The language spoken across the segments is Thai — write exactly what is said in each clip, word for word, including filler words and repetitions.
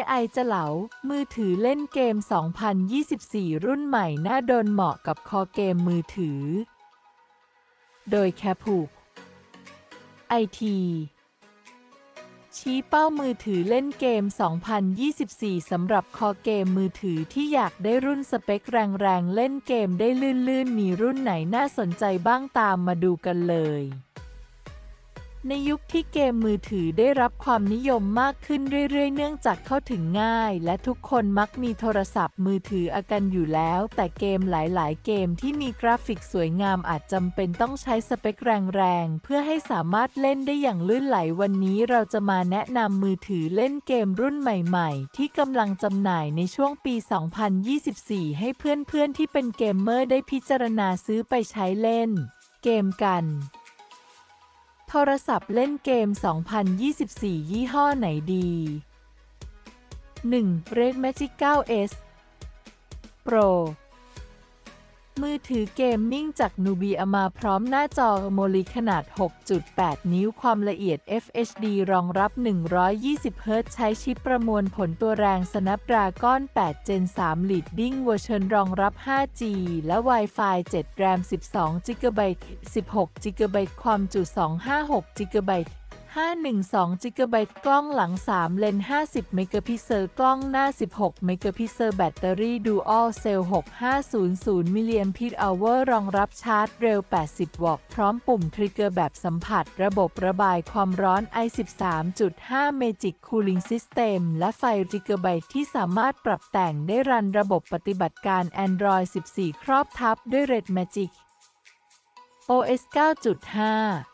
ไอจะเหลามือถือเล่นเกม สองพันยี่สิบสี่ รุ่นใหม่น่าโดนเหมาะกับคอเกมมือถือโดยแคพูไอทีชี้เป้ามือถือเล่นเกม สองพันยี่สิบสี่ สำหรับคอเกมมือถือที่อยากได้รุ่นสเปคแรงๆเล่นเกมได้ลื่นๆมีรุ่นไหนน่าสนใจบ้างตามมาดูกันเลยในยุคที่เกมมือถือได้รับความนิยมมากขึ้นเรื่อยๆเนื่องจากเข้าถึงง่ายและทุกคนมักมีโทรศัพท์มือถืออากันอยู่แล้วแต่เกมหลายๆเกมที่มีกราฟิกสวยงามอาจจำเป็นต้องใช้สเปคแรงๆเพื่อให้สามารถเล่นได้อย่างลื่นไหลวันนี้เราจะมาแนะนำมือถือเล่นเกมรุ่นใหม่ๆที่กำลังจำหน่ายในช่วงปี สองพันยี่สิบสี่ ให้เพื่อนๆที่เป็นเกมเมอร์ได้พิจารณาซื้อไปใช้เล่นเกมกันโทรศัพท์เล่นเกม สองพันยี่สิบสี่ ยี่ห้อไหนดี หนึ่ง Red Magic ไนน์ เอส Pro มือถือเกมมิ่งจาก Nubia มาพร้อมหน้าจอ โอ แอล อี ดี ขนาด หกจุดแปด นิ้วความละเอียด เอฟ เอช ดี รองรับ หนึ่งร้อยยี่สิบ เฮิร์ตซ์ ใช้ชิปประมวลผลตัวแรง Snapdragon แปด Gen สาม Leading Version รองรับ ห้าจี และ Wi-Fi เจ็ด แรม สิบสอง จิกะไบต์ สิบหก จิกะไบต์ ความจุ สองร้อยห้าสิบหก จิกะไบต์ ห้าร้อยสิบสอง จิกะไบต์ กล้องหลัง สาม เลนส์ ห้าสิบ เมกะพิกเซล กล้องหน้า สิบหก เมกะพิกเซล แบตเตอรี่ Dual Cell หกพันห้าร้อย มิลลิแอมป์ hour รองรับชาร์จเร็ว แปดสิบ วัตต์ พร้อมปุ่มทริกเกอร์แบบสัมผัส ระบบระบายความร้อน ไอ สิบสามจุดห้า Magic Cooling System และไฟ จิกะไบต์ ที่สามารถปรับแต่งได้รันระบบปฏิบัติการ Android สิบสี่ ครอบทับด้วย Red Magic โอ เอส เก้าจุดห้า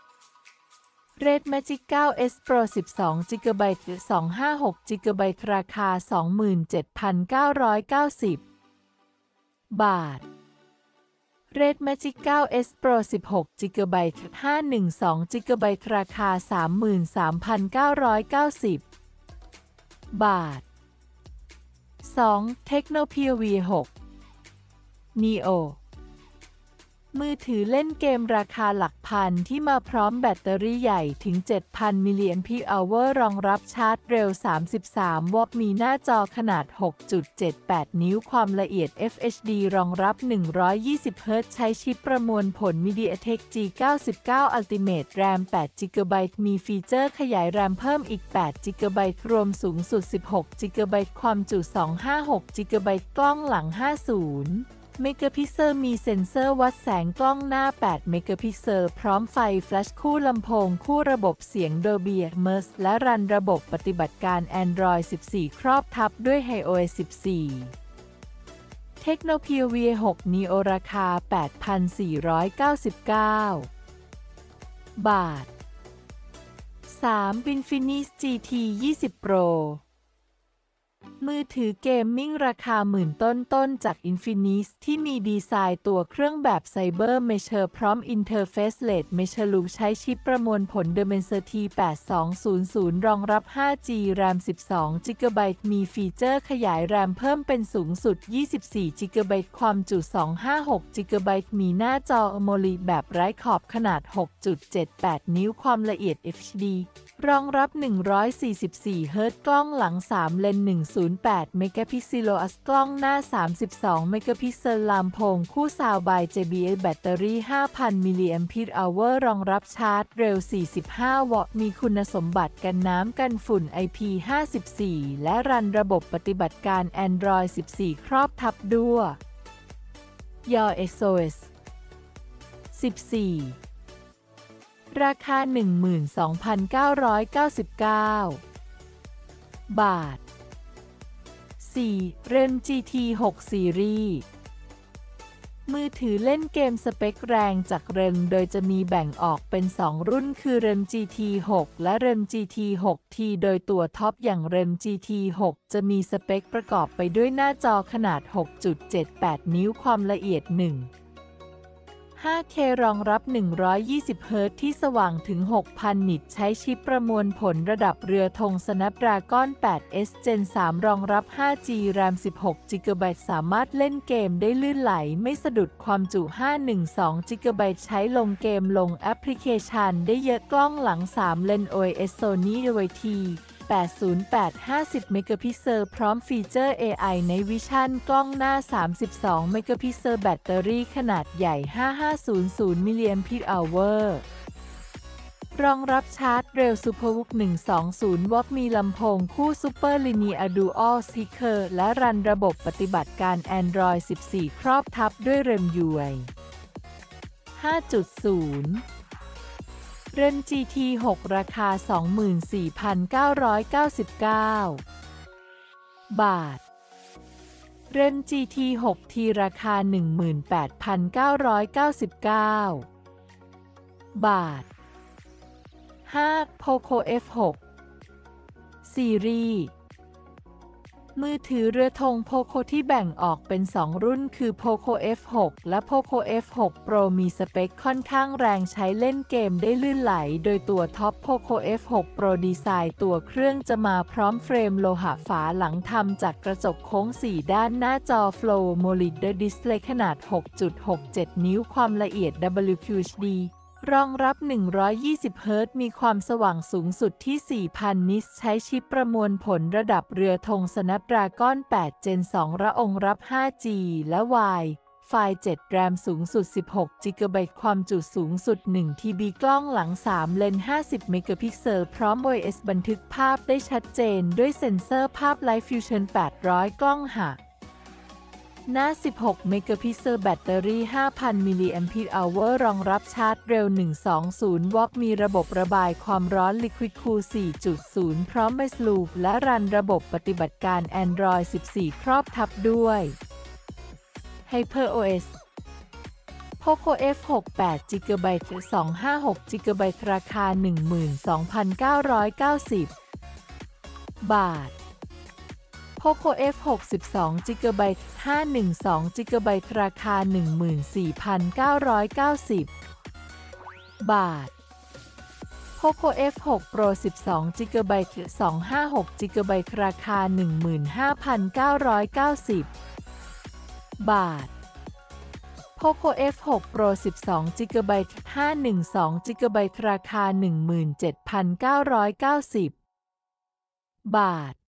Red Magic ไนน์ เอส Pro สิบสอง จิกะไบต์ สองร้อยห้าสิบหก จิกะไบต์ ราคา สองหมื่นเจ็ดพันเก้าร้อยเก้าสิบ บาท Red Magic ไนน์ เอส Pro สิบหก จิกะไบต์ ห้าร้อยสิบสอง จิกะไบต์ ราคา สามหมื่นสามพันเก้าร้อยเก้าสิบ บาท สอง Technopia วี หก Neoมือถือเล่นเกมราคาหลักพันที่มาพร้อมแบตเตอรี่ใหญ่ถึง เจ็ดพัน มิลลิแอมป์ hour รองรับชาร์จเร็ว สามสิบสาม วัตต์ มีหน้าจอขนาด หกจุดเจ็ดแปด นิ้วความละเอียด เอฟ เอช ดี รองรับ หนึ่งร้อยยี่สิบ เฮิร์ตซ์ ใช้ชิปประมวลผล MediaTek จี เก้าสิบเก้า Ultimate แรม แปด จิกะไบต์ มีฟีเจอร์ขยายแรมเพิ่มอีก แปด จิกะไบต์ รวมสูงสุด สิบหก จิกะไบต์ ความจุ สองร้อยห้าสิบหก จิกะไบต์ กล้องหลัง ห้าสิบเมกะพิกเซลมีเซ็นเซอร์วัดแสงกล้องหน้า แปด เมกะพิกเซลพร้อมไฟแฟลชคู่ลำโพงคู่ระบบเสียง Dolby Atmos และรันระบบปฏิบัติการ Android สิบสี่ ครอบทับด้วย iOS สิบสี่ Technopia วี หก Neo ราคา แปดพันสี่ร้อยเก้าสิบเก้า บาท สาม Infinix จี ที ยี่สิบ Proมือถือเกมมิ่งราคาหมื่นต้นๆจาก Infinix ที่มีดีไซน์ตัวเครื่องแบบ Cyber Mesh พร้อมอินเทอร์เฟซ แอล อี ดี Mesh Loop ใช้ชิปประมวลผล Dimensity แปดสองศูนย์ศูนย์ รองรับ ห้าจี แรม สิบสอง จิกะไบต์ มีฟีเจอร์ขยายแรมเพิ่มเป็นสูงสุด ยี่สิบสี่ จิกะไบต์ ความจุ สองร้อยห้าสิบหก จิกะไบต์ มีหน้าจอ โอ แอล อี ดี แบบไร้ขอบขนาด หกจุดเจ็ดแปด นิ้วความละเอียด เอฟ เอช ดี รองรับ หนึ่งร้อยสี่สิบสี่ เฮิร์ตซ์ กล้องหลัง สาม เลนส์ หนึ่งร้อยแปด เมกะพิกเซล กล้องหน้า สามสิบสอง เมกะพิกเซลลำโพงคู่ซาวด์บาย เจ บี เอล แบตเตอรี่ ห้าพัน มิลลิแอมป์ hour รองรับชาร์จเร็ว สี่สิบห้า วัตต์ มีคุณสมบัติกันน้ำกันฝุ่น ไอ พี ห้าสิบสี่ และรันระบบปฏิบัติการ Android สิบสี่ ครอบทับด้วย Your เอส โอ เอส สิบสี่ ราคา หนึ่งหมื่นสองพันเก้าร้อยเก้าสิบเก้า บาท สี่ เรม จี ที หก Series มือถือเล่นเกมสเปคแรงจาก เรม โดยจะมีแบ่งออกเป็น สอง รุ่นคือ เรม จี ที หก และ เรม จี ที หก ที โดยตัวท็อปอย่าง เรม จี ที หก จะมีสเปคประกอบไปด้วยหน้าจอขนาด หกจุดเจ็ดแปด นิ้วความละเอียด หนึ่ง ห้าเค รองรับ หนึ่งร้อยยี่สิบ เฮิร์ตซ์ที่สว่างถึง หกพัน นิตใช้ชิปประมวลผลระดับเรือธง Snapdragon แปด เอส Gen สาม รองรับ ห้าจี แรม สิบหก จิกะไบต์ สามารถเล่นเกมได้ลื่นไหลไม่สะดุดความจุ ห้าร้อยสิบสอง จิกะไบต์ ใช้ลงเกมลงแอปพลิเคชันได้เยอะกล้องหลัง สาม เลนส์ โอ เอส Sony ดี วี ทีแปดศูนย์แปด ห้าสิบ เมกะพิกเซลพร้อมฟีเจอร์ เอ ไอ Night Vision กล้องหน้า สามสิบสอง เมกะพิกเซลแบตเตอรี่ขนาดใหญ่ ห้าพันห้าร้อย มิลลิแอมป์อเวอร์รองรับชาร์จเร็ว SuperVOOC หนึ่งสองศูนย์ วัตต์มีลำโพงคู่ Super Linear Dual Speaker และรันระบบปฏิบัติการ Android สิบสี่ ครอบทับด้วย RAM ยู ไอ ห้าจุดศูนย์ เรน จี ที หก ราคา สองหมื่นสี่พันเก้าร้อยเก้าสิบเก้า บาท เรน จี ที หก ที ราคา หนึ่งหมื่นแปดพันเก้าร้อยเก้าสิบเก้า บาท ห้า Poco เอฟ หก ซีรีส์มือถือเรือธง Poco ที่แบ่งออกเป็นสองรุ่นคือ Poco เอฟ หก และ Poco เอฟ หก Pro มีสเปคค่อนข้างแรงใช้เล่นเกมได้ลื่นไหลโดยตัวท็อป Poco เอฟ หก Pro ดีไซน์ตัวเครื่องจะมาพร้อมเฟรมโลหะฝาหลังทำจากกระจกโค้งสี่ด้านหน้าจอ Flow MOLED Display ขนาด หกจุดหกเจ็ด นิ้วความละเอียด ดับเบิลยู คิว เอช ดีรองรับ หนึ่งร้อยยี่สิบ เฮิรตซ์ มีความสว่างสูงสุดที่ สี่พัน นิตส์ ใช้ชิปประมวลผลระดับเรือธง Snapdragon แปด เจน สอง ระองรับ ห้าจี และ Wi-Fi เจ็ด แรม สูงสุด สิบหก จี บี ความจุสูงสุด หนึ่ง ที บี กล้องหลัง สาม เลนส์ ห้าสิบ เมกะพิกเซล พร้อม โอ เอส บันทึกภาพได้ชัดเจนด้วยเซ็นเซอร์ภาพ Light Fusion แปดร้อย กล้องหักหน้า สิบหก เมกะพิกเซล แบตเตอรี่ ห้าพัน มิลลิแอมป์อเวอร์รองรับชาร์จเร็ว หนึ่งสองศูนย์ วัตต์มีระบบระบายความร้อน Liquid Cool สี่จุดศูนย์ พร้อม Voice Loop และรันระบบปฏิบัติการ Android สิบสี่ ครอบทับด้วย HyperOS Poco เอฟ หก แปด จี บี สองห้าหก จี บี ราคา หนึ่งหมื่นสองพันเก้าร้อยเก้าสิบ บาทPoco เอฟ หก สิบสอง จี บี ห้าร้อยสิบสอง จี บี ราคา หนึ่งหมื่นสี่พันเก้าร้อยเก้าสิบ บาท Poco เอฟ หก Pro สิบสอง จี บี สองห้าหก จี บี ราคา หนึ่งหมื่นห้าพันเก้าร้อยเก้าสิบ บาท Poco เอฟ หก Pro สิบสอง จี บี ห้าร้อยสิบสอง จี บี ราคา หนึ่งหมื่นเจ็ดพันเก้าร้อยเก้าสิบ บาท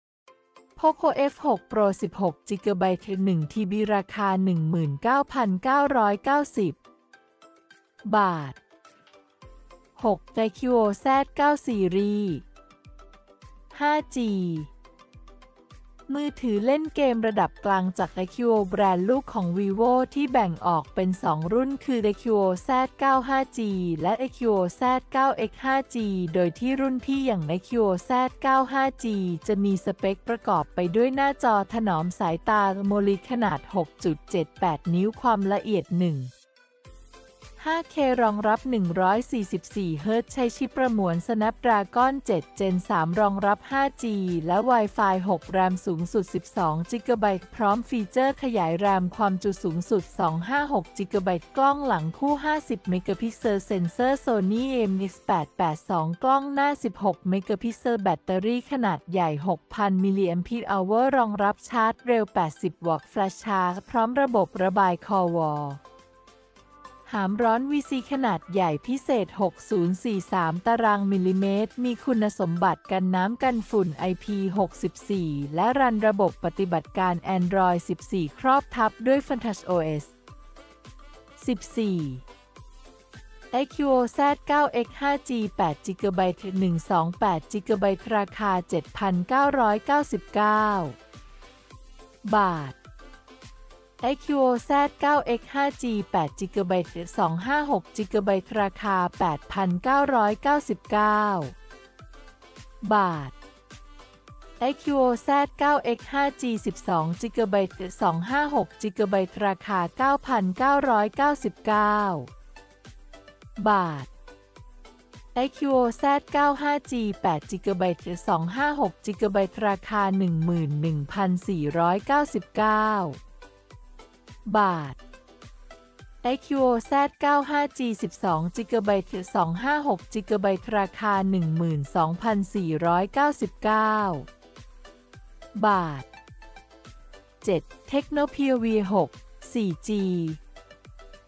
Poco เอฟ หก Pro สิบหก จี บี หนึ่ง ที บี ราคา หนึ่งหมื่นเก้าพันเก้าร้อยเก้าสิบ บาท หก ไอ คิว โอ แซด เก้า ซีรีส์ ห้าจี มือถือเล่นเกมระดับกลางจาก ไอ คิว โอ แบรนด์ลูกของ Vivo ที่แบ่งออกเป็นสองรุ่นคือ ไอ คิว โอ แซด เก้า ห้าจี และ ไอ คิว โอ แซด เก้า เอ็กซ์ ห้าจี โดยที่รุ่นพี่อย่าง ไอ คิว โอ แซด เก้า ห้าจี จะมีสเปคประกอบไปด้วยหน้าจอถนอมสายตา AMOLED ขนาด หกจุดเจ็ดแปด นิ้วความละเอียด หนึ่ง ห้าเค รองรับ หนึ่งร้อยสี่สิบสี่ เฮิรตซ์ ใช้ชิปประมวล Snapdragon เจ็ด เจน สาม รองรับ ห้าจี และ Wi-Fi หก แรม สูงสุด สิบสอง จี บี พร้อมฟีเจอร์ขยายแรมความจุสูงสุด สองร้อยห้าสิบหก จี บี กล้องหลังคู่ ห้าสิบ เมกะพิกเซล เซ็นเซอร์ Sony เอ็ม เอ็กซ์ แปดแปดสอง กล้องหน้า สิบหก เมกะพิกเซล แบตเตอรี่ขนาดใหญ่ หกพัน มิลลิแอมป์อเวอร์รองรับชาร์จเร็ว แปดสิบ วัตต์ Flash Charge พร้อมระบบระบายคอวอลหามร้อน วี ซี ขนาดใหญ่พิเศษ หกพันสี่สิบสาม ตารางมิลลิเมตร มีคุณสมบัติกันน้ำกันฝุ่น ไอ พี หกสิบสี่ และรันระบบปฏิบัติการ Android สิบสี่ ครอบทับด้วย Fantash โอ เอส สิบสี่ ไอ คิว โอ แซด เก้า เอ็กซ์ ห้าจี แปด จี บี หนึ่งสองแปด จี บี ราคา เจ็ดพันเก้าร้อยเก้าสิบเก้า บาทไอ คิว โอ แซด เก้า เอ็กซ์ ห้าจี แปด จี บี สองห้าหก จี บี ราคา แปดพันเก้าร้อยเก้าสิบเก้า บาทไอ คิว โอ แซด เก้า เอ็กซ์ ห้าจี สิบสอง จี บี สองห้าหก จี บี ราคา เก้าพันเก้าร้อยเก้าสิบเก้า บาทไอ คิว โอ แซด เก้า ห้าจี แปด จี บี สองห้าหก จี บี ราคา หนึ่งหมื่นหนึ่งพันสี่ร้อยเก้าสิบเก้า บาทไอ คิว โอ แซด เก้า ห้าจี สิบสอง จี บี สองห้าหก จี บี ราคา หนึ่งหมื่นสองพันสี่ร้อยเก้าสิบเก้า บาท เจ็ด Tecno พี วี หก โฟร์จี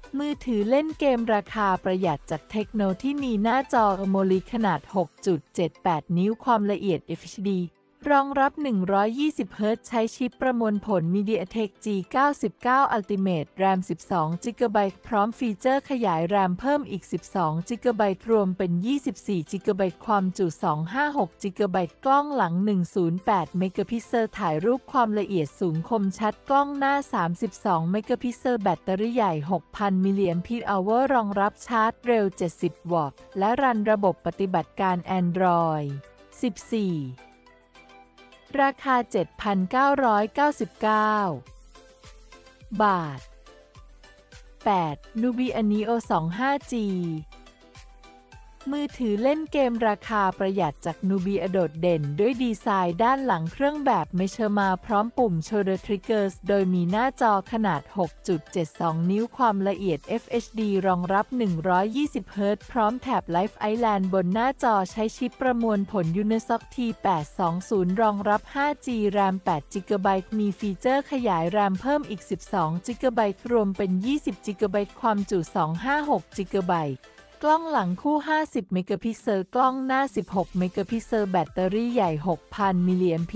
มือถือเล่นเกมราคาประหยัดจากเทคโนที่มีหน้าจอ เอ เอ็ม โอ แอล อี ดี ขนาด หกจุดเจ็ดแปด นิ้วความละเอียด เอฟ เอช ดี รองรับ หนึ่งร้อยยี่สิบ เฮิรตซ์ ใช้ชิปประมวลผล MediaTek จี เก้าสิบเก้า Ultimate แรม สิบสอง จี บี พร้อมฟีเจอร์ขยายแรมเพิ่มอีก สิบสอง จี บี รวมเป็น ยี่สิบสี่ จี บี ความจุ สองร้อยห้าสิบหก จี บี กล้องหลัง หนึ่งร้อยแปด เมกะพิกเซลถ่ายรูปความละเอียดสูงคมชัดกล้องหน้า สามสิบสอง เมกะพิกเซลแบตเตอรี่ใหญ่ หกพัน มิลลิแอมป์ รองรับชาร์จเร็ว เจ็ดสิบ วัตต์ และรันระบบปฏิบัติการ Android สิบสี่ราคา เจ็ดพันเก้าร้อยเก้าสิบเก้า บาท แปด Nubia Neo สอง ห้าจี มือถือเล่นเกมราคาประหยัดจาก Nubia โดดเด่นด้วยดีไซน์ด้านหลังเครื่องแบบเมเชอร์มาพร้อมปุ่ม Shoulder Triggers โดยมีหน้าจอขนาด หกจุดเจ็ดสอง นิ้วความละเอียด เอฟ เอช ดี รองรับ หนึ่งร้อยยี่สิบ เฮิรตซ์ พร้อมแถบ Live Island บนหน้าจอใช้ชิปประมวลผล Unisoc ที แปดสองศูนย์ รองรับ ห้าจี แรม แปด จี บี มีฟีเจอร์ขยายแรมเพิ่มอีก สิบสอง จี บี รวมเป็น ยี่สิบ จี บี ความจุ สองร้อยห้าสิบหก จี บีกล้องหลังคู่ ห้าสิบ เมกะพิกเซลกล้องหน้า สิบหก เมกะพิกเซลแบตเตอรี่ใหญ่ หกพัน มิลลิแอมป์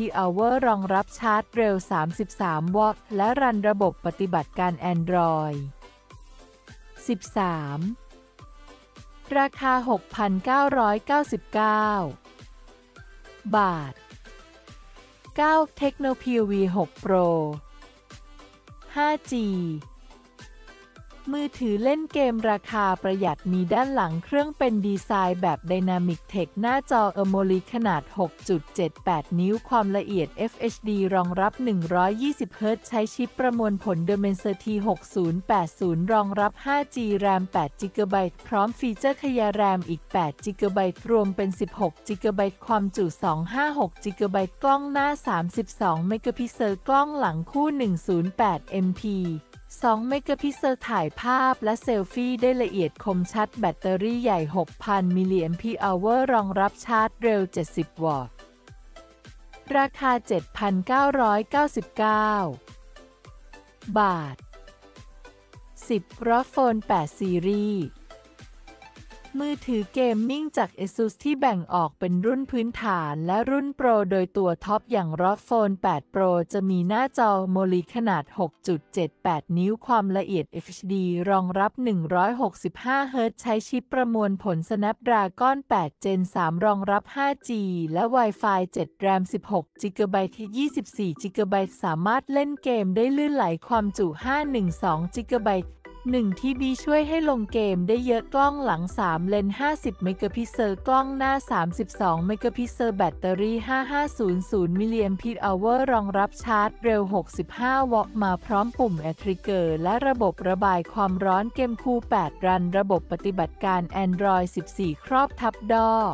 รองรับชาร์จเร็ว สามสิบสาม วัตต์ และรันระบบปฏิบัติการ Android สิบสาม ราคา หกพันเก้าร้อยเก้าสิบเก้า บาท เก้า Tecno พี วี หก Pro ห้าจี มือถือเล่นเกมราคาประหยัดมีด้านหลังเครื่องเป็นดีไซน์แบบ Dynamic Tech หน้าจอ เอ เอ็ม โอ แอล อี ดี ขนาด หกจุดเจ็ดแปด นิ้วความละเอียด เอฟ เอช ดี รองรับ หนึ่งร้อยยี่สิบ เฮิรตซ์ ใช้ชิปประมวลผล Dimensity หกศูนย์แปดศูนย์ รองรับ ห้าจี แรม แปด จี บี พร้อมฟีเจอร์ขยายแรมอีก แปด จี บี รวมเป็น สิบหก จี บี ความจุ สองร้อยห้าสิบหก จี บี กล้องหน้า สามสิบสอง เมกะพิกเซลกล้องหลังคู่ หนึ่งร้อยแปด เอ็ม พี สอง เมกะพิกเซลถ่ายภาพและเซลฟี่ได้ละเอียดคมชัดแบตเตอรี่ใหญ่ หกพัน มิลลิแอมป์ รองรับชาร์จเร็ว เจ็ดสิบ วัตต์ ราคา เจ็ดพันเก้าร้อยเก้าสิบเก้า บาท สิบ รอ โฟน แปด ซีรีส์มือถือเกมมิ่งจาก ASUS ที่แบ่งออกเป็นรุ่นพื้นฐานและรุ่นโปรโดยตัวท็อปอย่าง รอ โฟน แปด Pro จะมีหน้าจอ โอ แอล อี ดี ขนาด หกจุดเจ็ดแปด นิ้วความละเอียด เอฟ เอช ดี รองรับ หนึ่งร้อยหกสิบห้า เฮิรตซ์ ใช้ชิปประมวลผล Snapdragon แปด Gen สาม รองรับ ห้าจี และ Wi-Fi เจ็ด แรม สิบหก จี บี ยี่สิบสี่ จี บี สามารถเล่นเกมได้ลื่นไหลความจุ ห้าร้อยสิบสอง จี บี หนึ่ง ที บี ช่วยให้ลงเกมได้เยอะกล้องหลัง สาม เลนส์ ห้าสิบ เมกะพิกเซลกล้องหน้า สามสิบสอง เมกะพิกเซลแบตเตอรี่ ห้าพันห้าร้อย มิลลิแอมป์ รองรับชาร์จเร็ว หกสิบห้า วัตต์ มาพร้อมปุ่ม Air Trigger และระบบระบายความร้อนเกมคูล แปด รันระบบปฏิบัติการ Android สิบสี่ ครอบทับดอ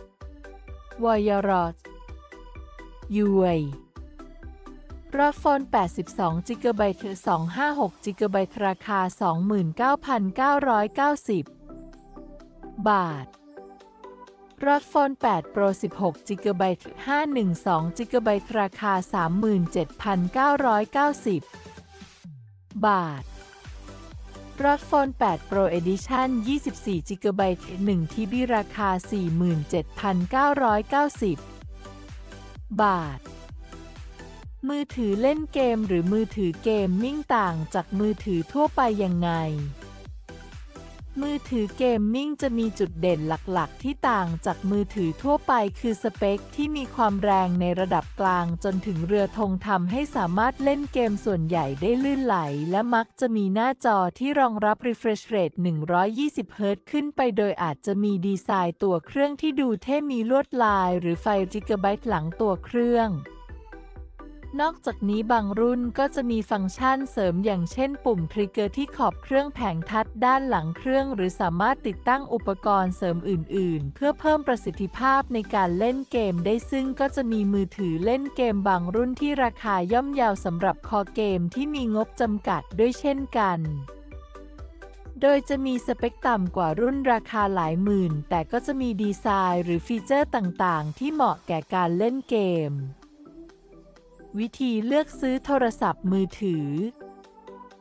Wireless ยู ไอรอ โฟน แปดสิบสอง จี บี คือ สองร้อยห้าสิบหก จี บี ราคา สองหมื่นเก้าพันเก้าร้อยเก้าสิบ บาทรอ โฟน แปด Pro สิบหก จี บี ห้าร้อยสิบสอง จี บี ราคา สามหมื่นเจ็ดพันเก้าร้อยเก้าสิบ บาทรอ โฟน แปด Pro Edition ยี่สิบสี่ จี บี หนึ่ง ที บี ราคา สี่หมื่นเจ็ดพันเก้าร้อยเก้าสิบ บาทมือถือเล่นเกมหรือมือถือเกมมิ่งต่างจากมือถือทั่วไปยังไง มือถือเกมมิ่งจะมีจุดเด่นหลักๆที่ต่างจากมือถือทั่วไปคือสเปคที่มีความแรงในระดับกลางจนถึงเรือธงทำให้สามารถเล่นเกมส่วนใหญ่ได้ลื่นไหลและมักจะมีหน้าจอที่รองรับ refresh rate หนึ่งร้อยยี่สิบ เฮิรตซ์ขึ้นไปโดยอาจจะมีดีไซน์ตัวเครื่องที่ดูเท่มีลวดลายหรือไฟ จี บี หลังตัวเครื่องนอกจากนี้บางรุ่นก็จะมีฟังก์ชันเสริมอย่างเช่นปุ่มทริกเกอร์ที่ขอบเครื่องแผงทัชด้านหลังเครื่องหรือสามารถติดตั้งอุปกรณ์เสริมอื่นๆเพื่อเพิ่มประสิทธิภาพในการเล่นเกมได้ซึ่งก็จะมีมือถือเล่นเกมบางรุ่นที่ราคาย่อมเยาวสำหรับคอเกมที่มีงบจำกัดด้วยเช่นกันโดยจะมีสเปคต่ำกว่ารุ่นราคาหลายหมื่นแต่ก็จะมีดีไซน์หรือฟีเจอร์ต่างๆที่เหมาะแก่การเล่นเกมวิธีเลือกซื้อโทรศัพท์มือถือ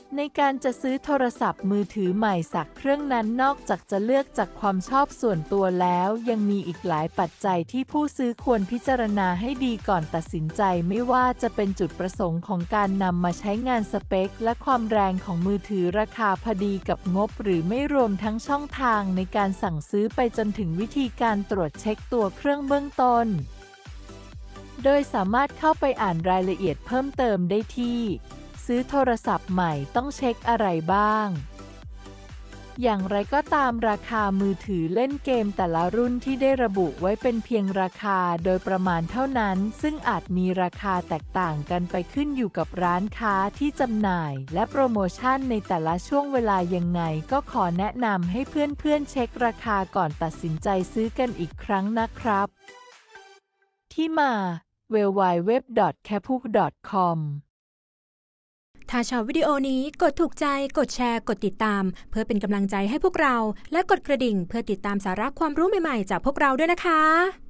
ในการจะซื้อโทรศัพท์มือถือใหม่สักเครื่องนั้นนอกจากจะเลือกจากความชอบส่วนตัวแล้วยังมีอีกหลายปัจจัยที่ผู้ซื้อควรพิจารณาให้ดีก่อนตัดสินใจไม่ว่าจะเป็นจุดประสงค์ของการนำมาใช้งานสเปคและความแรงของมือถือราคาพอดีกับงบหรือไม่รวมทั้งช่องทางในการสั่งซื้อไปจนถึงวิธีการตรวจเช็คตัวเครื่องเบื้องต้นโดยสามารถเข้าไปอ่านรายละเอียดเพิ่มเติมได้ที่ซื้อโทรศัพท์ใหม่ต้องเช็คอะไรบ้างอย่างไรก็ตามราคามือถือเล่นเกมแต่ละรุ่นที่ได้ระบุไว้เป็นเพียงราคาโดยประมาณเท่านั้นซึ่งอาจมีราคาแตกต่างกันไปขึ้นอยู่กับร้านค้าที่จำหน่ายและโปรโมชั่นในแต่ละช่วงเวลายังไงก็ขอแนะนำให้เพื่อนๆเช็คราคาก่อนตัดสินใจซื้อกันอีกครั้งนะครับที่มา ดับเบิลยู ดับเบิลยู ดับเบิลยู ดอท แคพูก ดอท คอมถ้าชอบวิดีโอนี้กดถูกใจกดแชร์กดติดตามเพื่อเป็นกำลังใจให้พวกเราและกดกระดิ่งเพื่อติดตามสาระความรู้ใหม่ๆจากพวกเราด้วยนะคะ